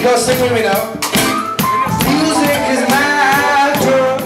Go sing with me now. Music is my drug.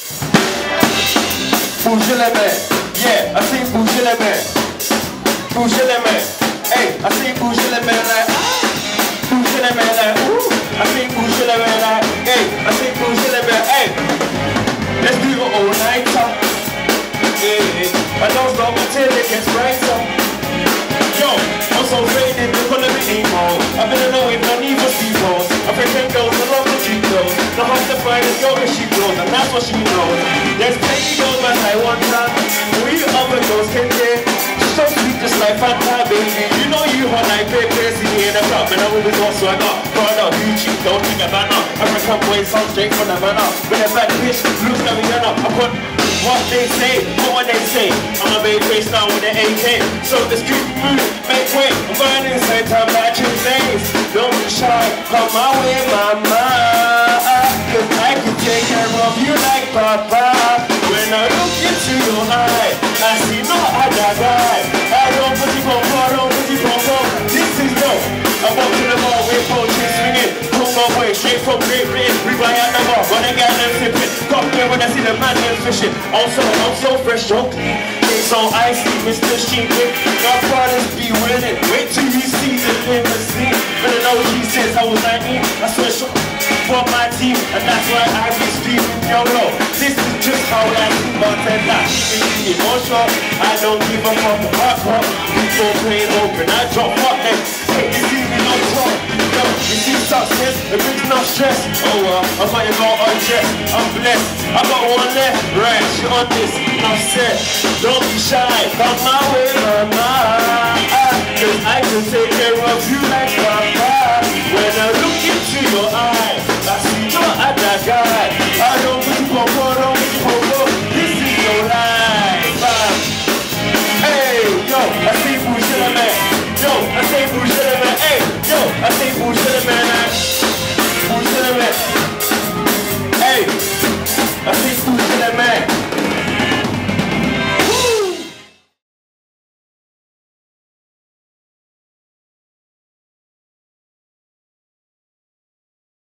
Bouger les mains. Yeah, I see bouger les mains. Bouger les mains. Hey, I see bouger les mains like. Bouger les mains like. Ooh. I see bouger les mains like. Hey, I see bouger les mains. Hey, let's do it all night. Yeah, I don't stop until it gets brighter. Yo, I'm so faded, they're gonna be emo. I've been annoyed, no need for C-rolls. African girls, I love the cheap girls. The hot the finest girl that she blows, and that's what she knows. There's plenty girls that I want her. We other girls can get. She's so sweet, just like Fanta, baby. You know you hot like Pepe, see me in the club, and I always want swagger. Prada, Gucci, don't think about now. African boys come straight from the banner. With a bad bitch, looks like we I put what they say, what they say. I'm a baby face now with an AK. So the street move, make way. I'm going inside time matching things. Don't be shy, come my way, mama. Cause I can take care of you like papa. When I look into your eye, I see no other guy. I don't put you on, I don't put you on. This is dope. I walk to the bar with poetry swinging. Pull my way straight from Great Britain. We buy out the bar, when I got them sipping. Come here when I see the man them fishing. Also, I'm so fresh, so clean. It's so icy, Mr. Sheepy. Godfathers be winning. Wait till you see the limousine. But I know he says I was 19. I swear for my team, and that's why I be screaming YOLO. This is just how I see bartender. Keeping emotional. I don't give a fuck about pop. Before playing open, I drop hot next. Hey, you see me no talk. Yo, you see success, it brings no stress. Oh well, I might go undressed. I'm blessed. I got one left, right? She on this, enough said. Don't be shy, come my way, mama. Cause I can take care of you like papa.